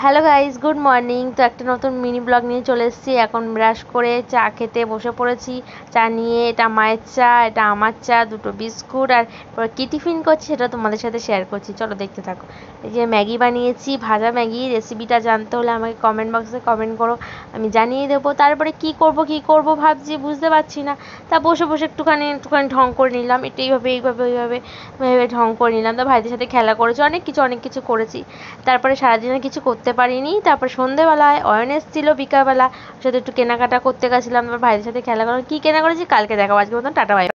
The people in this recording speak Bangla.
Hello guys, good morning. তো একটা নতুন মিনি ব্লগ নিয়ে চলে এসেছি। এখন ব্রাশ করে চা খেতে বসে পড়েছি। চা নিয়ে, এটা মায়ের চা, এটা আমার চা, দুটো বিস্কুট, আর কি টিফিন করছি সেটা তোমাদের সাথে শেয়ার করছি। চলো দেখতে থাকো। এই যে ম্যাগি বানিয়েছি, ভাজা ম্যাগি। রেসিপিটা জানতে হলে আমাকে কমেন্ট বক্সে কমেন্ট করো, আমি জানিয়ে দেবো। তারপরে কি করব ভাবছি, বুঝতে পারছি না। তা বসে বসে একটুখানি ঢং করে নিলাম, এটা এইভাবে ভেবে ঢং করে নিলাম। তা ভাইদের সাথে খেলা করেছি, অনেক কিছু করেছি। তারপরে সারাদিনে কিছু করতে পারিনি। তারপর সন্ধেবেলায় অয়ন এসেছিল, বিকালবেলা সাথে একটু কেনাকাটা করতে গেছিলাম। তারপর ভাইদের সাথে খেলা করার কি কেনা করেছি কালকে দেখাবো। আজকের মতন টাটা, বাই।